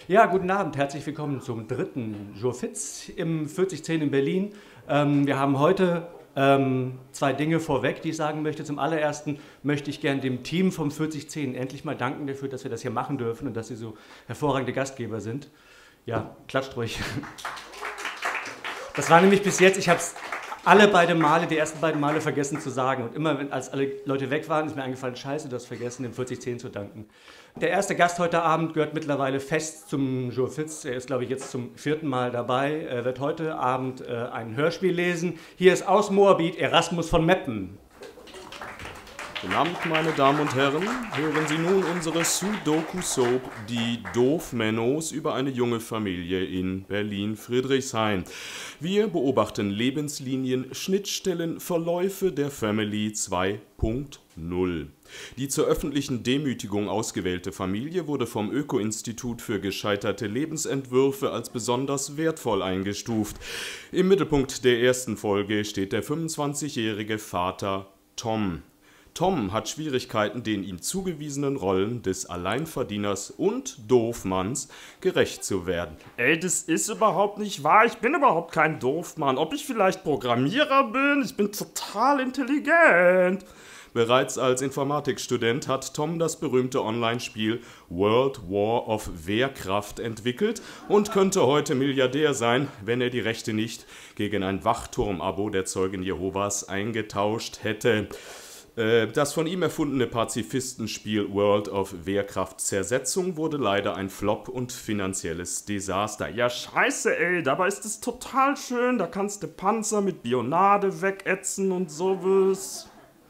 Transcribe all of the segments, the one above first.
Ja, guten Abend, herzlich willkommen zum dritten Jour Fitz im 4010 in Berlin. Wir haben heute zwei Dinge vorweg, die ich sagen möchte. Zum allerersten möchte ich gern dem Team vom 4010 endlich mal danken dafür, dass wir das hier machen dürfen und dass sie so hervorragende Gastgeber sind. Ja, klatscht ruhig. Das war nämlich bis jetzt, ich habe es die ersten beiden Male vergessen zu sagen. Und immer, als alle Leute weg waren, ist mir eingefallen, scheiße, du hast vergessen, dem 4010 zu danken. Der erste Gast heute Abend gehört mittlerweile fest zum Jour Fitz. Er ist, glaube ich, jetzt zum vierten Mal dabei. Er wird heute Abend ein Hörspiel lesen. Hier ist aus Moabit Erasmus von Meppen. Guten Abend, meine Damen und Herren. Hören Sie nun unsere Sudoku-Soap Die Doofmennos über eine junge Familie in Berlin-Friedrichshain. Wir beobachten Lebenslinien, Schnittstellen, Verläufe der Family 2.0. Die zur öffentlichen Demütigung ausgewählte Familie wurde vom Öko-Institut für gescheiterte Lebensentwürfe als besonders wertvoll eingestuft. Im Mittelpunkt der ersten Folge steht der 25-jährige Vater Tom. Tom hat Schwierigkeiten, den ihm zugewiesenen Rollen des Alleinverdieners und Doofmanns gerecht zu werden. Ey, das ist überhaupt nicht wahr. Ich bin überhaupt kein Doofmann. Ob ich vielleicht Programmierer bin? Ich bin total intelligent. Bereits als Informatikstudent hat Tom das berühmte Online-Spiel World War of Wehrkraft entwickelt und könnte heute Milliardär sein, wenn er die Rechte nicht gegen ein Wachturm-Abo der Zeugen Jehovas eingetauscht hätte. Das von ihm erfundene Pazifistenspiel World of Wehrkraft Zersetzung wurde leider ein Flop und finanzielles Desaster. Ja, scheiße, ey, dabei ist es total schön. Da kannst du Panzer mit Bionade wegätzen und sowas.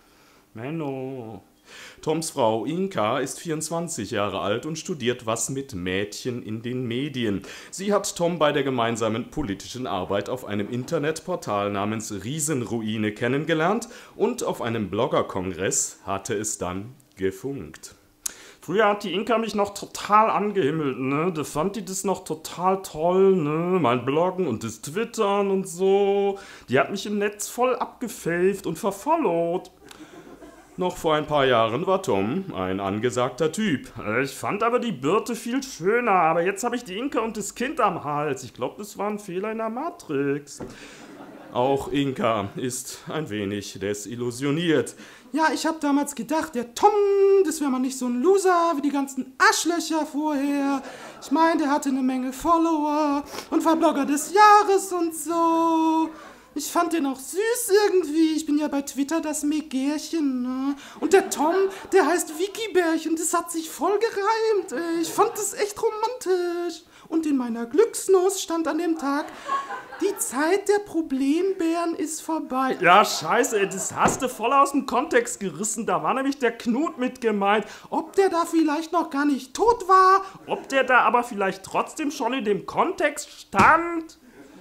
Menno. Toms Frau Inka ist 24 Jahre alt und studiert was mit Mädchen in den Medien. Sie hat Tom bei der gemeinsamen politischen Arbeit auf einem Internetportal namens Riesenruine kennengelernt und auf einem Bloggerkongress hatte es dann gefunkt. Früher hat die Inka mich noch total angehimmelt, ne? Da fand die das noch total toll, ne? Mein Bloggen und das Twittern und so. Die hat mich im Netz voll abgefaved und verfollowt. Noch vor ein paar Jahren war Tom ein angesagter Typ. Ich fand aber die Birte viel schöner, aber jetzt habe ich die Inka und das Kind am Hals. Ich glaube, das war ein Fehler in der Matrix. Auch Inka ist ein wenig desillusioniert. Ja, ich habe damals gedacht, der Tom, das wäre mal nicht so ein Loser wie die ganzen Arschlöcher vorher. Ich meine, der hatte eine Menge Follower und war Blogger des Jahres und so. Ich fand den auch süß irgendwie. Ich bin ja bei Twitter das Megärchen, ne? Und der Tom, der heißt Wikibärchen. Das hat sich voll gereimt, ey. Ich fand das echt romantisch. Und in meiner Glücksnuss stand an dem Tag, die Zeit der Problembären ist vorbei. Ja, scheiße, ey, das hast du voll aus dem Kontext gerissen. Da war nämlich der Knut mit gemeint. Ob der da vielleicht noch gar nicht tot war? Ob der da aber vielleicht trotzdem schon in dem Kontext stand?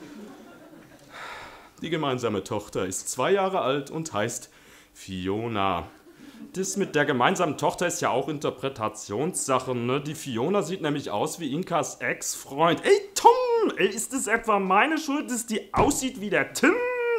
Die gemeinsame Tochter ist 2 Jahre alt und heißt Fiona. Das mit der gemeinsamen Tochter ist ja auch Interpretationssache, ne? Die Fiona sieht nämlich aus wie Inkas Ex-Freund. Ey, Tom! Ey, ist das etwa meine Schuld, dass die aussieht wie der Tim?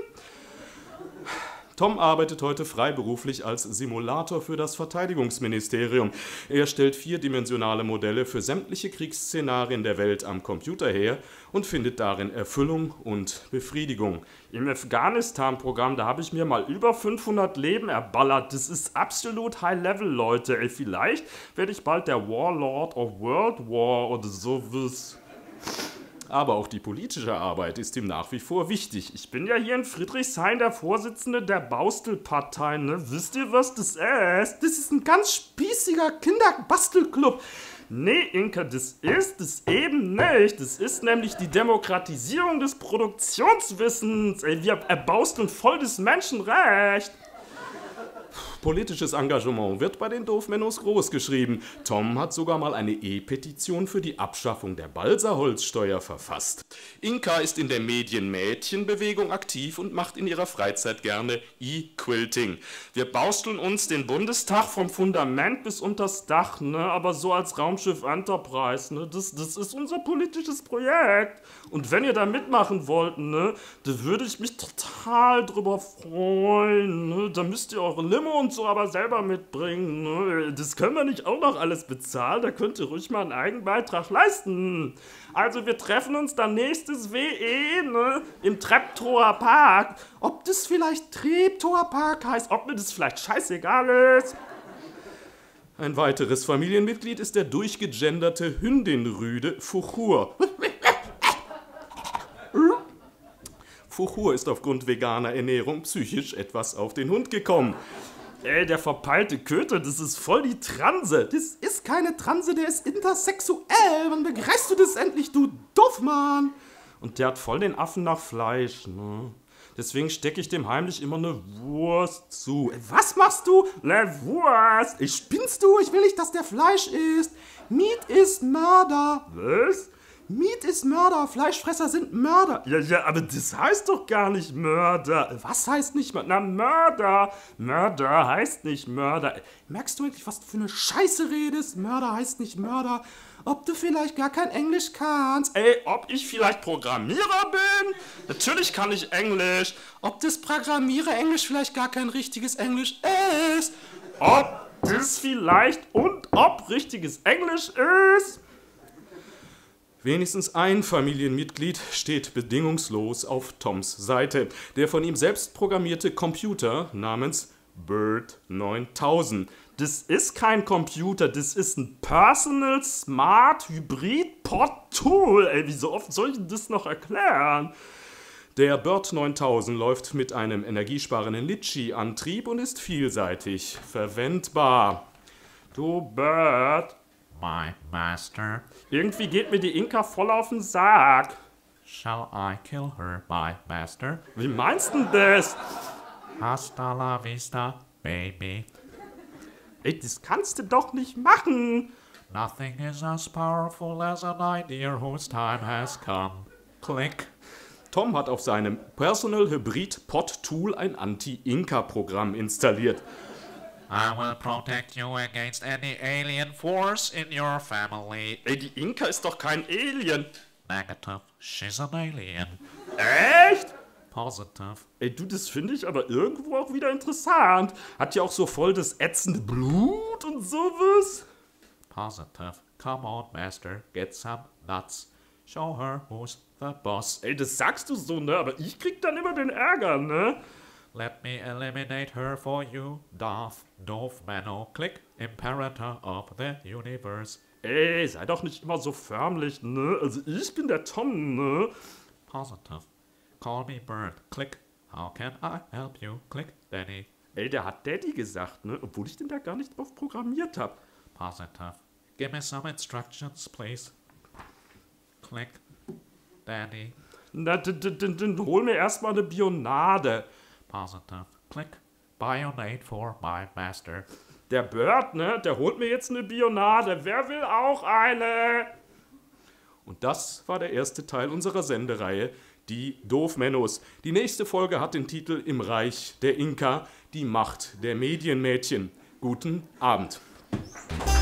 Tom arbeitet heute freiberuflich als Simulator für das Verteidigungsministerium. Er stellt 4-dimensionale Modelle für sämtliche Kriegsszenarien der Welt am Computer her und findet darin Erfüllung und Befriedigung. Im Afghanistan-Programm, da habe ich mir mal über 500 Leben erballert. Das ist absolut High-Level, Leute. Ey, vielleicht werde ich bald der Warlord of World War oder sowas. Aber auch die politische Arbeit ist ihm nach wie vor wichtig. Ich bin ja hier in Friedrichshain der Vorsitzende der Baustelpartei, ne? Wisst ihr, was das ist? Das ist ein ganz spießiger Kinderbastelclub. Nee, Inka, das ist es eben nicht. Das ist nämlich die Demokratisierung des Produktionswissens. Ey, wir erbausteln voll das Menschenrecht. Politisches Engagement wird bei den Doofmennos groß geschrieben. Tom hat sogar mal eine E-Petition für die Abschaffung der Balsaholzsteuer verfasst. Inka ist in der Medienmädchenbewegung aktiv und macht in ihrer Freizeit gerne E-Quilting. Wir basteln uns den Bundestag vom Fundament bis unters Dach, ne? Aber so als Raumschiff Enterprise, ne? Das ist unser politisches Projekt. Und wenn ihr da mitmachen wollt, ne? Da würde ich mich total drüber freuen, ne? Da müsst ihr eure Limo und so aber selber mitbringen. Ne? Das können wir nicht auch noch alles bezahlen. Da könnt ihr ruhig mal einen Eigenbeitrag leisten. Also wir treffen uns dann nächstes WE, ne? Im Treptower Park. Ob das vielleicht Treptower Park heißt, Ob mir das vielleicht scheißegal ist. Ein weiteres Familienmitglied ist der durchgegenderte Hündinrüde Fuchur. Fuchur ist aufgrund veganer Ernährung psychisch etwas auf den Hund gekommen. Ey, der verpeilte Köter, das ist voll die Transe. das ist keine Transe, der ist intersexuell. Wann begreifst du das endlich, du Doofmann? Und der hat voll den Affen nach Fleisch, ne? Deswegen stecke ich dem heimlich immer eine Wurst zu. Was machst du? Ne Wurst! Spinnst du? Ich will nicht, dass der Fleisch isst. Meat ist Mörder. Was? Meat ist Mörder. Fleischfresser sind Mörder. Ja, aber das heißt doch gar nicht Mörder. Was heißt nicht Mörder? Na, Mörder. Mörder heißt nicht Mörder. Merkst du eigentlich, was du für eine Scheiße redest? Mörder heißt nicht Mörder. Ob du vielleicht gar kein Englisch kannst? Ey, ob ich vielleicht Programmierer bin? Natürlich kann ich Englisch. Ob das Programmierer-Englisch vielleicht gar kein richtiges Englisch ist? Ob das vielleicht und ob richtiges Englisch ist? Wenigstens ein Familienmitglied steht bedingungslos auf Toms Seite. Der von ihm selbst programmierte Computer namens Bird 9000. Das ist kein Computer, das ist ein Personal Smart Hybrid Pod Tool. Ey, wie so oft soll ich das noch erklären? Der Bird 9000 läuft mit einem energiesparenden Litchi-Antrieb und ist vielseitig verwendbar. Du Bird. My master, Irgendwie geht mir die Inka voll auf den Sack. shall I kill her, my master? Wie meinst du das? Hasta la vista, baby. Ey, das kannst du doch nicht machen. Nothing is as powerful as an idea whose time has come. Click. Tom hat auf seinem Personal Hybrid Pod Tool ein Anti-Inka-Programm installiert. I will protect you against any alien force in your family. Ey, die Inka ist doch kein Alien. Negative. She's an alien. Echt? Positive. Ey, du, das finde ich aber irgendwo auch wieder interessant. Hat ja auch so voll das ätzende Blut und sowas. Positive. Come on, master. Get some nuts. Show her who's the boss. Ey, das sagst du so, ne? Aber ich krieg dann immer den Ärger, ne? Let me eliminate her for you, Darth Doofmano. Click. Imperator of the universe. Ey, sei doch nicht immer so förmlich, ne? Also ich bin der Tom, ne? Positive. Call me Bird. Click. How can I help you? Click. Danny. Ey, der hat Daddy gesagt, ne? Obwohl ich den da gar nicht drauf programmiert hab. Positive. Give me some instructions, please. Click. Danny. Na, dann hol mir erstmal eine Bionade. Positive. Click. Bionate for my master. Der Bird, ne? Der holt mir jetzt eine Bionade. Wer will auch eine? Und das war der erste Teil unserer Sendereihe, die Doofmennos. Die nächste Folge hat den Titel Im Reich der Inka, die Macht der Medienmädchen. Guten Abend.